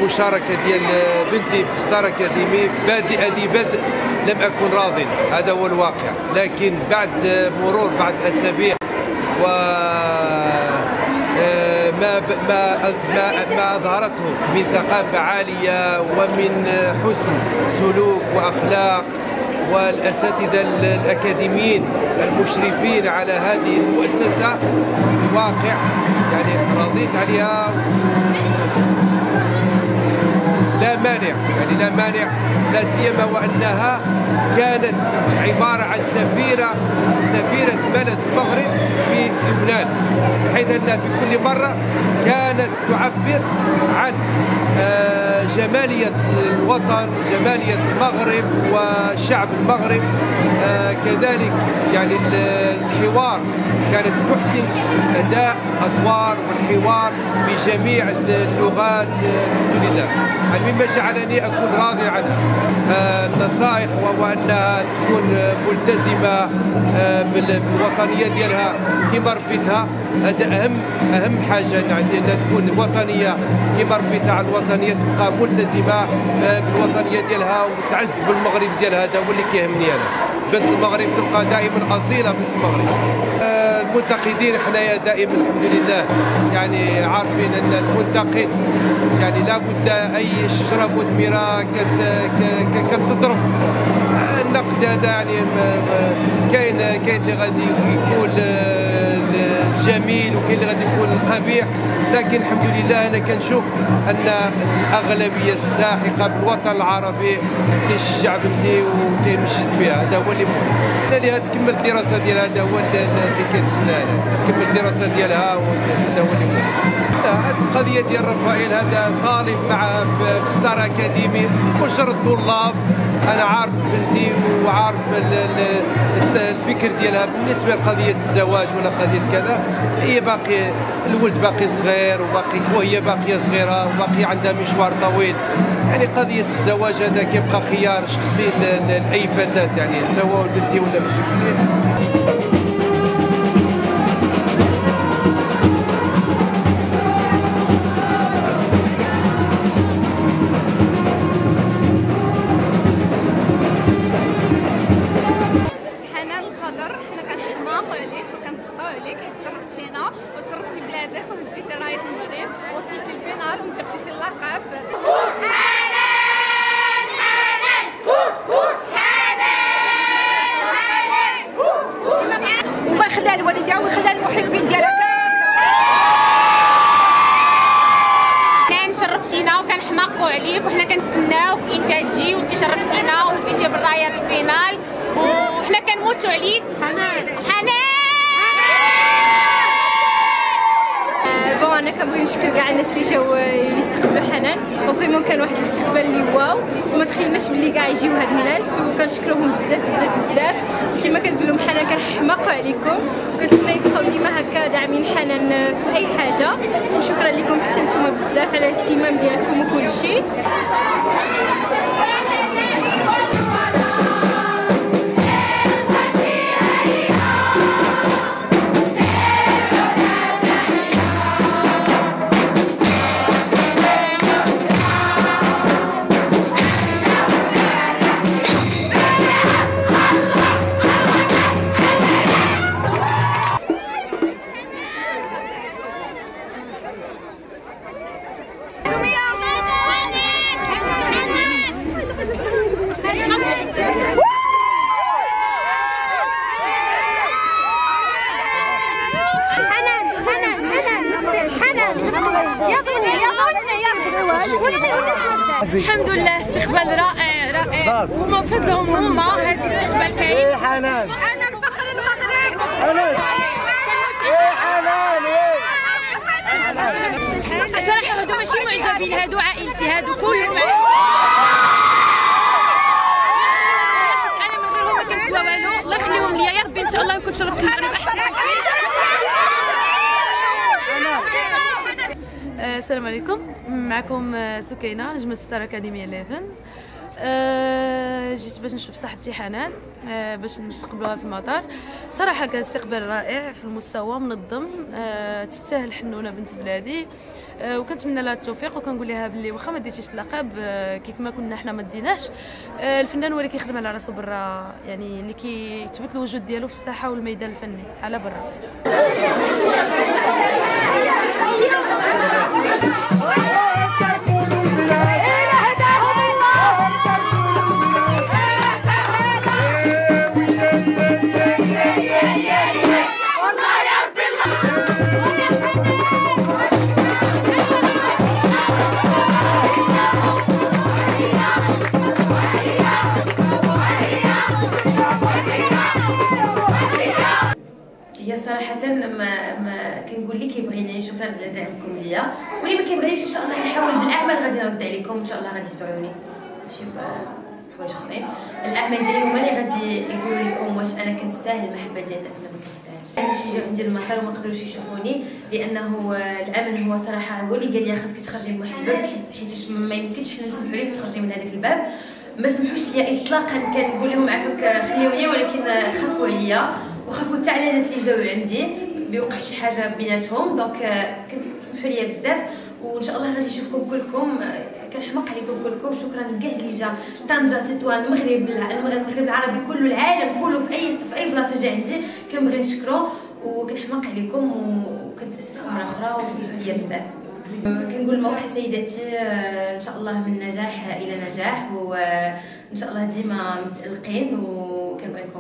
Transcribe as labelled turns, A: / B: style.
A: المشاركة ديال بنتي في ستار أكاديمي بادئ بدء لم أكن راضٍ، هذا هو الواقع. لكن بعد مرور بعض الأسابيع و ما أظهرته من ثقافة عالية ومن حسن سلوك وأخلاق، والأساتذة الأكاديميين المشرفين على هذه المؤسسة، الواقع يعني رضيت عليها. لا مانع، يعني لا مانع، لا سيما وأنها كانت عبارة عن سفيرة بلد المغرب في لبنان، بحيث أنها في كل مرة كانت تعبر عن جمالية الوطن، جمالية المغرب والشعب المغرب. كذلك يعني الحوار، كانت تحسن أداء أدوار والحوار بجميع اللغات الحمد لله، مما جعلني أكون راضي عنها. النصائح وهو أنها تكون ملتزمة بالوطنية ديالها كما ربيتها، هذا أهم حاجة عندي، أنها تكون وطنية كما ربيتها على الوطنية، تبقى ملتزمة بالوطنية ديالها وتعز بالمغرب ديالها. هذا هو اللي كيهمني أنا. بنت المغرب تبقى دائما أصيلة بنت المغرب. المنتقدين حنايا دائما الحمد لله يعني عارفين أن المنتقد يعني لابد أي شجرة مثمرة كتضرب. النقد هذا يعني كاين اللي غادي يكون الجميل وكاين اللي غادي يكون القبيح، لكن الحمد لله انا كنشوف ان الاغلبيه الساحقه بالوطن العربي كيشجع بنتي وكيمشي فيها. هذا هو اللي مهم. اللي تكمل الدراسه ديالها، هذا هو اللي كنتمنى، تكمل الدراسه ديالها، وهذا هو اللي مهم. هذه القضيه ديال رفائيل، هذا طالب معه في ستار أكاديمي، مجرد طلاب. انا عارف بنتي وعارف الفكر ديالها بالنسبه لقضيه الزواج ولا قضيه كذا. هي باقي الولد باقي صغير وهي باقيه صغيره وباقي عندها مشوار طويل. يعني قضيه الزواج هذا كيبقى خيار شخصي لاي فتاه، يعني سواء بنتي ولا ماشي.
B: شرفتينا وشرفتي بلادك وهزيتي راية المغرب ووصلتي الفينال وانت خديتي اللقب.
C: والله يخليها لوالديها ويخليها للمحبين ديالها.
B: شرفتينا وكنحماقوا عليك وحنا كنتسناوك انت تجي وانت شرفتينا وفيتي بالرايه للفينال وحنا كنموتوا عليك. حنان
C: بون انا كنبغي نشكر كاع الناس اللي جاو يستقبلوا حنان، وفريمون كان واحد الاستقبال اللي واو وما تخيلناش بلي كاع يجيو هاد الناس، وكنشكرهم بزاف بزاف بزاف. كما كتقول لهم حنان كنحماق عليكم، وكنتمنى يبقاو ديما هكا داعمين حنان في اي حاجه. وشكرا لكم حتى نتوما بزاف على الاهتمام ديالكم وكل شيء. الحمد لله استقبال رائع وما بفضلهم هما هذا الاستقبال كاين.
D: حنان
B: انا الفخر المغرب.
C: صراحه هادو ماشي معجبين، هادو عائلتي، هادو كلهم انا من غيرهم ما كنسوا والو. الله يخليهم ليا يا ربي، ان شاء الله نكون شرفت المغرب احسن.
E: السلام عليكم، معكم سكينة نجمة ستار أكاديمية 11.
D: جيت باش نشوف صاحبتي حنان باش نستقبلوها في المطار. صراحه كان استقبال رائع في المستوى منظم، تستاهل حنونه بنت بلادي، وكنتمنى لها التوفيق، وكنقول لها باللي واخا ما ديتيش اللقب كيف ما كنا حنا ما ديناش، الفنان هو اللي كيخدم على راسو برا، يعني اللي كيثبت الوجود ديالو في الساحه والميدان الفني على برا.
E: صراحه ما كنقول لك كيبغيني شكرا على دعمكم ليا، واللي ما كيبغيش ان شاء الله نحاول بالاعمال غادي نرد عليكم ان شاء الله، غادي تبعوني ماشي بحوايج اخرين. الاعمال ديالي هما اللي غادي يقولوا لكم واش انا كنستاهل المحبه ديال الناس ولا ما كنستاهلش. الناس اللي جاو عندي للمطار وما قدروش يشوفوني لانه الامن هو صراحه هو اللي قال لي خاصك تخرجي من واحد الباب، حيت ما يمكنش حنا نسمحوا لك تخرجي من هذاك الباب. ما سمحوش ليا اطلاقا، كنقول لهم عافاك خليوني، ولكن خافوا عليا وخافوا حتى على الناس اللي جاو عندي بيوقع شي حاجه بيناتهم. دونك كنسمحوا ليا بزاف، وان شاء الله غادي نشوفكم كلكم. كنحماق عليكم كلكم. شكرا لكاع اللي جا، طنجه، تطوان، المغرب العربي كله، العالم كله، في اي بلاصه جا عندي كنبغي نشكرو وكنحماق عليكم وكنتاسفوا مره اخرى وسمحوا ليا بزاف. كنقول موقع سيداتي ان شاء الله من نجاح الى نجاح، وان شاء الله ديما متالقين وكنبغيكم.